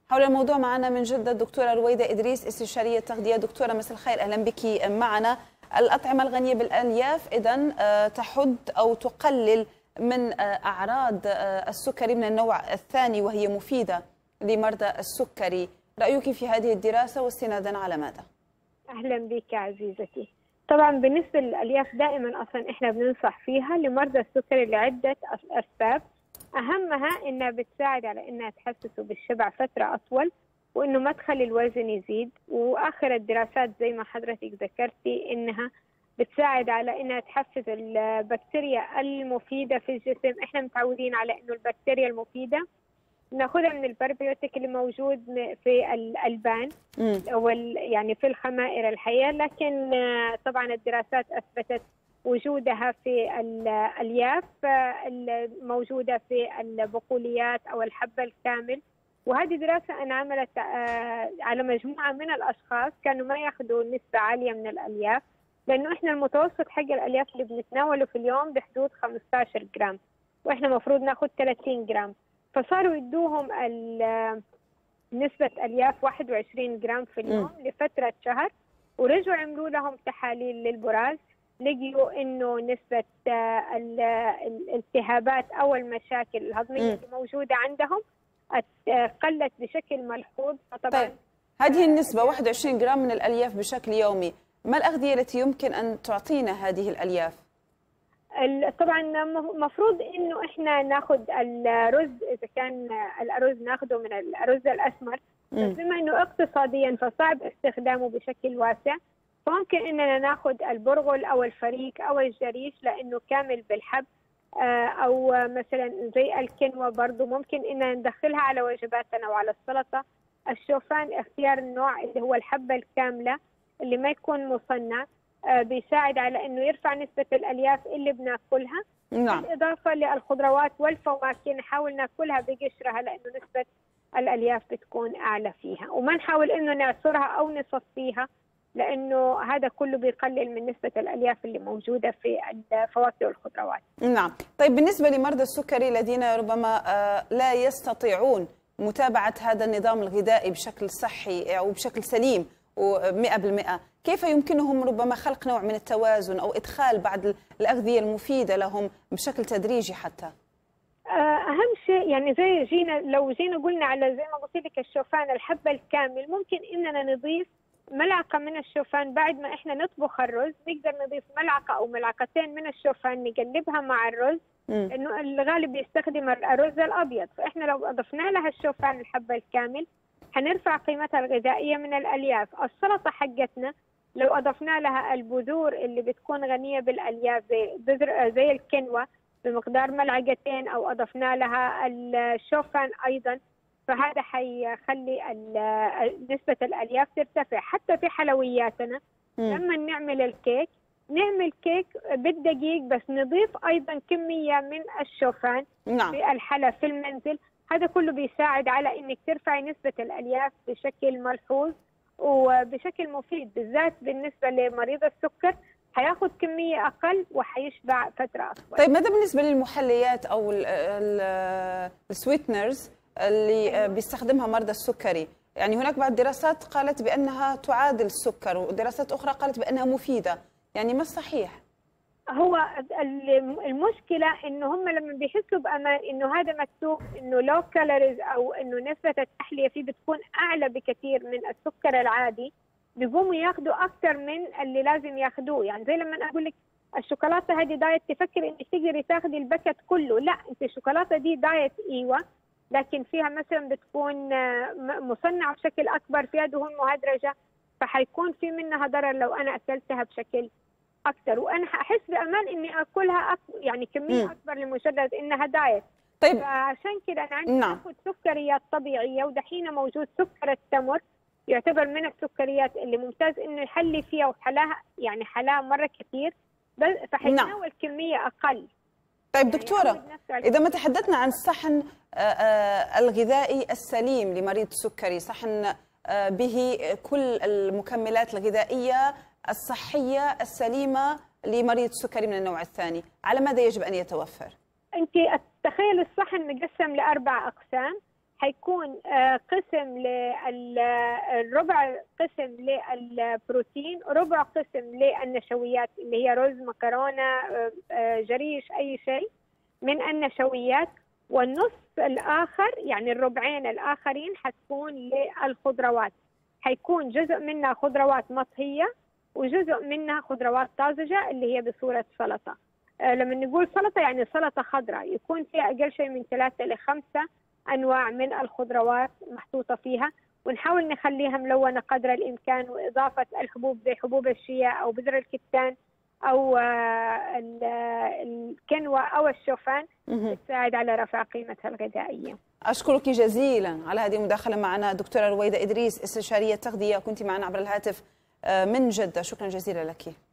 حول الموضوع معنا من جدة الدكتورة رويدة إدريس، استشارية تغذية. دكتورة مساء الخير، أهلا بك معنا. الأطعمة الغنية بالألياف إذن تحد أو تقلل من أعراض السكري من النوع الثاني، وهي مفيدة لمرضى السكري. رأيك في هذه الدراسة واستنادا على ماذا؟ أهلا بك عزيزتي. طبعا بالنسبة للألياف دائما أصلا إحنا بننصح فيها لمرضى السكري لعدة أسباب، أهمها إنها بتساعد على إنها تحسسه بالشبع فترة أطول، وإنه ما تخلي الوزن يزيد. وآخر الدراسات زي ما حضرتك ذكرتي إنها بتساعد على إنها تحفز البكتيريا المفيدة في الجسم. إحنا متعودين على إنه البكتيريا المفيدة ناخذها من البربيوتيك اللي موجود في الألبان أو يعني في الخمائر الحية، لكن طبعا الدراسات أثبتت وجودها في الألياف الموجودة في البقوليات أو الحب الكامل. وهذه دراسة أنا عملت على مجموعة من الأشخاص كانوا ما يأخذوا نسبة عالية من الألياف، لأنه إحنا المتوسط حق الألياف اللي بنتناوله في اليوم بحدود 15 جرام، وإحنا مفروض ناخذ 30 جرام. فصاروا يدوهم نسبة ألياف 21 جرام في اليوم لفترة شهر، ورجعوا عملوا لهم تحاليل للبراز، لقيوا إنه نسبة الالتهابات أو المشاكل الهضمية اللي موجودة عندهم قلت بشكل ملحوظ. فطبعا طيب هذه النسبة 21 جرام من الألياف بشكل يومي، ما الأغذية التي يمكن أن تعطينا هذه الألياف؟ طبعا مفروض انه احنا ناخذ الرز، اذا كان الارز ناخذه من الارز الاسمر، بس بما انه اقتصاديا فصعب استخدامه بشكل واسع، فممكن اننا ناخذ البرغل او الفريك او الجريش لانه كامل بالحب، او مثلا زي الكنوة برضه ممكن اننا ندخلها على وجباتنا وعلى السلطه. الشوفان اختيار النوع اللي هو الحبه الكامله اللي ما يكون مصنع، بيساعد على انه يرفع نسبة الالياف اللي بناكلها. نعم. بالاضافة للخضروات والفواكه نحاول ناكلها بقشرها لانه نسبة الالياف بتكون اعلى فيها، وما نحاول انه نعصرها او نصفيها لانه هذا كله بيقلل من نسبة الالياف اللي موجودة في الفواكه والخضروات. نعم. طيب بالنسبة لمرضى السكري الذين ربما لا يستطيعون متابعة هذا النظام الغذائي بشكل صحي أو بشكل سليم و100%، كيف يمكنهم ربما خلق نوع من التوازن أو إدخال بعض الأغذية المفيدة لهم بشكل تدريجي حتى؟ أهم شيء يعني لو جينا قلنا على زي ما قلت لك الشوفان الحبة الكامل، ممكن إننا نضيف ملعقة من الشوفان بعد ما إحنا نطبخ الرز، نقدر نضيف ملعقة أو ملعقتين من الشوفان نقلبها مع الرز، لأنه الغالب يستخدم الرز الأبيض، فإحنا لو أضفنا لها الشوفان الحبة الكامل حنرفع قيمتها الغذائية من الألياف. السلطة حقتنا لو أضفنا لها البذور اللي بتكون غنية بالألياف زي الكنوة بمقدار ملعقتين، أو أضفنا لها الشوفان أيضا، فهذا حيخلي نسبة الألياف ترتفع. حتى في حلوياتنا لما نعمل كيك بالدقيق، بس نضيف أيضا كمية من الشوفان في الحلى في المنزل، هذا كله بيساعد على انك ترفعي نسبة الالياف بشكل ملحوظ وبشكل مفيد، بالذات بالنسبة لمريض السكر حياخذ كمية اقل وحيشبع فترة اطول. طيب ماذا بالنسبة للمحليات او السويتنرز اللي بيستخدمها مرضى السكري؟ يعني هناك بعض الدراسات قالت بانها تعادل السكر، ودراسات اخرى قالت بانها مفيدة، يعني ما الصحيح؟ هو المشكلة إنه هم لما بيحسوا بأمان إنه هذا مكتوب إنه لو كالوريز أو إنه نسبة التحلية فيه بتكون أعلى بكثير من السكر العادي، بيقوموا ياخذوا أكثر من اللي لازم ياخذوه. يعني زي لما أقول لك الشوكولاتة هذه دايت، تفكر إنك تقدري تاخذي الباكت كله، لا، أنت الشوكولاتة دي دايت إيوه، لكن فيها مثلا بتكون مصنعة بشكل أكبر، فيها دهون مهدرجة، فحيكون في منها ضرر لو أنا أكلتها بشكل أكثر، وأنا أحس بأمان إني أكلها يعني كمية أكبر لمجرد إنها دايت. طيب فعشان كده أنا عندي أخذ سكريات طبيعية، ودحين موجود سكر التمر يعتبر من السكريات اللي ممتاز إنه يحلي فيها، وحلاها يعني حلاه مرة كثير، فحيتناول كمية أقل. طيب دكتورة، إذا ما تحدثنا عن الصحن الغذائي السليم لمريض السكري، صحن به كل المكملات الغذائية الصحية السليمة لمريض السكري من النوع الثاني، على ماذا يجب أن يتوفر؟ أنت تخيل الصحن مقسم ل4 أقسام، حيكون قسم ربع قسم للبروتين، ربع قسم للنشويات اللي هي رز، مكرونه، جريش، اي شيء من النشويات، والنص الاخر يعني الربعين الاخرين حتكون للخضروات. حيكون جزء منها خضروات مطهيه وجزء منها خضروات طازجه اللي هي بصوره سلطه. لما نقول سلطه يعني سلطه خضراء يكون فيها اقل شيء من 3 ل 5 انواع من الخضروات محطوطه فيها، ونحاول نخليها ملونه قدر الامكان، واضافه الحبوب زي حبوب الشيا او بذر الكتان او الكنوة او الشوفان بتساعد على رفع قيمتها الغذائيه. اشكرك جزيلا على هذه المداخله معنا دكتوره رويده ادريس، استشاريه تغذيه، كنت معنا عبر الهاتف من جده. شكرا جزيلا لك.